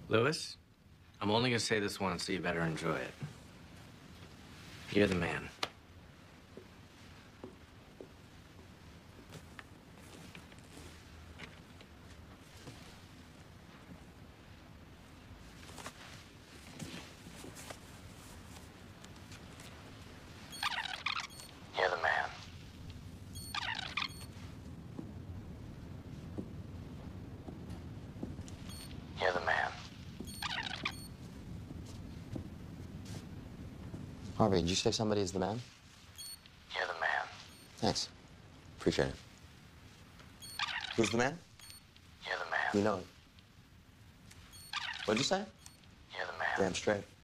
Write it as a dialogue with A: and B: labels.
A: Louis, I'm only gonna say this once, so you better enjoy it. You're the man. You're the man. You're the man.
B: Harvey, did you say somebody is the man?
A: You're the man.
B: Thanks. Appreciate it. Who's the man?
A: You're the man.
B: You know it. What'd you say?
A: You're the man.
B: Damn straight.